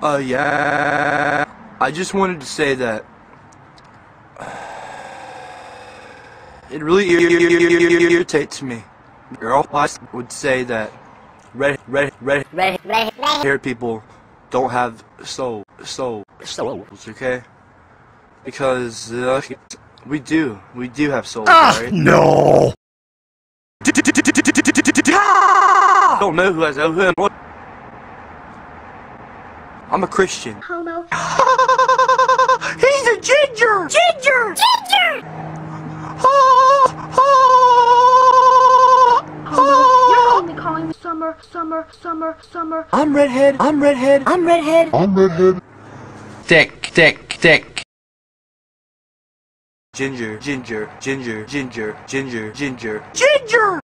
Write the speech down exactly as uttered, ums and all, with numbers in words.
Uh, yeah. I just wanted to say that it really irritates me. Girl, I would say that red, red, red, red, red, haired people don't have soul, soul, souls. Okay? Because uh, we do, we do have souls. Ah, right? no. I don't know who has who. I'm a Christian. Oh no. He's a ginger! Ginger! Ginger! You're only calling me summer, summer, summer, summer. I'm redhead. I'm redhead. I'm redhead. I'm redhead. Dick, dick, dick. Ginger, ginger, ginger, ginger, ginger, ginger, ginger.